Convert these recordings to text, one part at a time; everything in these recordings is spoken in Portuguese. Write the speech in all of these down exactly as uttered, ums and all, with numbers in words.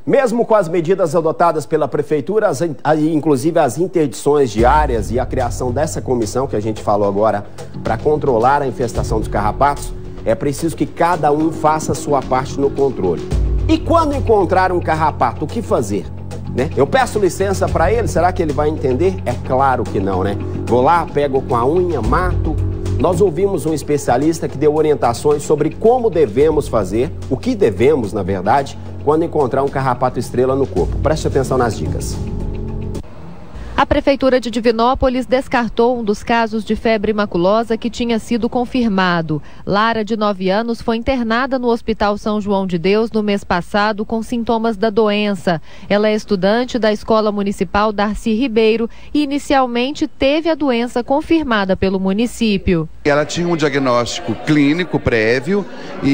Mesmo com as medidas adotadas pela Prefeitura, as, inclusive as interdições diárias e a criação dessa comissão que a gente falou agora para controlar a infestação dos carrapatos, é preciso que cada um faça a sua parte no controle. E quando encontrar um carrapato, o que fazer? Né? Eu peço licença para ele, será que ele vai entender? É claro que não, né? Vou lá, pego com a unha, mato. Nós ouvimos um especialista que deu orientações sobre como devemos fazer, o que devemos, na verdade, quando encontrar um carrapato estrela no corpo. Preste atenção nas dicas. A Prefeitura de Divinópolis descartou um dos casos de febre maculosa que tinha sido confirmado. Lara, de nove anos, foi internada no Hospital São João de Deus no mês passado com sintomas da doença. Ela é estudante da Escola Municipal Darcy Ribeiro e inicialmente teve a doença confirmada pelo município. Ela tinha um diagnóstico clínico prévio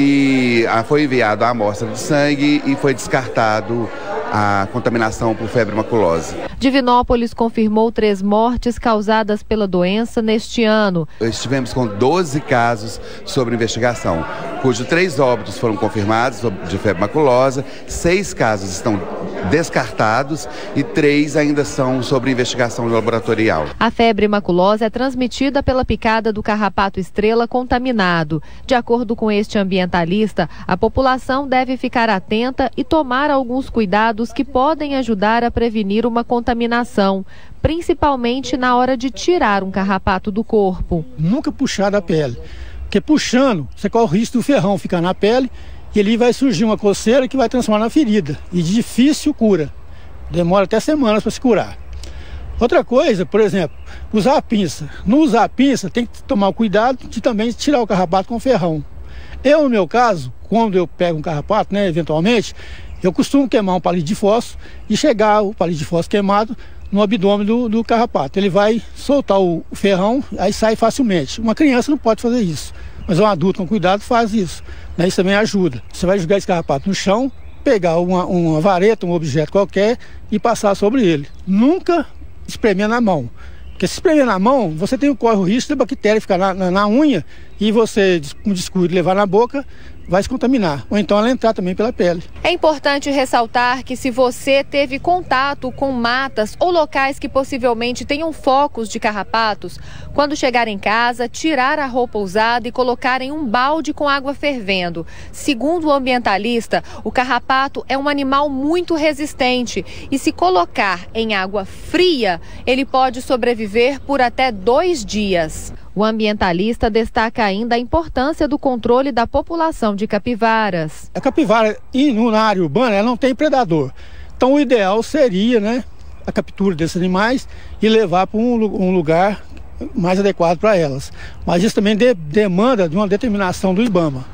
e foi enviado a amostra de sangue e foi descartado a contaminação por febre maculosa. Divinópolis confirmou três mortes causadas pela doença neste ano. Estivemos com doze casos sobre investigação, cujos três óbitos foram confirmados de febre maculosa, seis casos estão descartados e três ainda são sobre investigação laboratorial. A febre maculosa é transmitida pela picada do carrapato estrela contaminado. De acordo com este ambientalista, a população deve ficar atenta e tomar alguns cuidados que podem ajudar a prevenir uma contaminação, principalmente na hora de tirar um carrapato do corpo. Nunca puxar da pele, porque puxando, você corre o risco do ferrão ficar na pele e ali vai surgir uma coceira que vai transformar na ferida e de difícil cura. Demora até semanas para se curar. Outra coisa, por exemplo, usar a pinça. Não usar a pinça, tem que tomar o cuidado de também tirar o carrapato com ferrão. Eu, no meu caso, quando eu pego um carrapato, né, eventualmente, eu costumo queimar um palito de fósforo e chegar o palito de fósforo queimado no abdômen do, do carrapato. Ele vai soltar o, o ferrão, aí sai facilmente. Uma criança não pode fazer isso, mas um adulto com cuidado faz isso. Né? Isso também ajuda. Você vai jogar esse carrapato no chão, pegar uma, uma vareta, um objeto qualquer e passar sobre ele. Nunca espremer na mão. Porque se espremer na mão, você tem, corre o risco da bactéria ficar na, na, na unha e você, com descuido, levar na boca, vai se contaminar, ou então ela entrar também pela pele. É importante ressaltar que se você teve contato com matas ou locais que possivelmente tenham focos de carrapatos, quando chegar em casa, tirar a roupa usada e colocar em um balde com água fervendo. Segundo o ambientalista, o carrapato é um animal muito resistente e se colocar em água fria, ele pode sobreviver por até dois dias. O ambientalista destaca ainda a importância do controle da população de capivaras. A capivara, na área urbana, ela não tem predador. Então o ideal seria, né, a captura desses animais e levar para um, um lugar mais adequado para elas. Mas isso também de, demanda de uma determinação do IBAMA.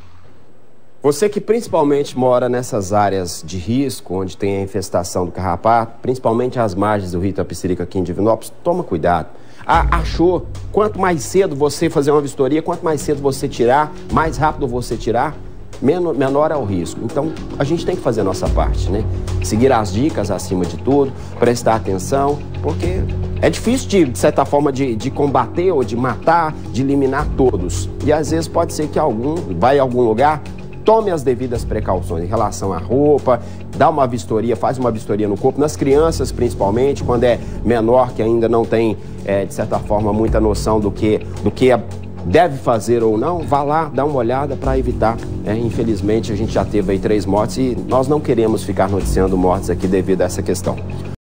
Você que principalmente mora nessas áreas de risco, onde tem a infestação do carrapato, principalmente às margens do rio Itapecerica aqui em Divinópolis, toma cuidado. Ah, achou, quanto mais cedo você fazer uma vistoria, quanto mais cedo você tirar, mais rápido você tirar, menor, menor é o risco. Então, a gente tem que fazer a nossa parte, né? Seguir as dicas acima de tudo, prestar atenção, porque é difícil, de, de certa forma, de, de combater ou de matar, de eliminar todos. E às vezes pode ser que algum vai a algum lugar, tome as devidas precauções em relação à roupa, dá uma vistoria, faz uma vistoria no corpo, nas crianças principalmente, quando é menor, que ainda não tem, é, de certa forma, muita noção do que, do que deve fazer ou não, vá lá, dá uma olhada para evitar. É, infelizmente, a gente já teve aí três mortes e nós não queremos ficar noticiando mortes aqui devido a essa questão.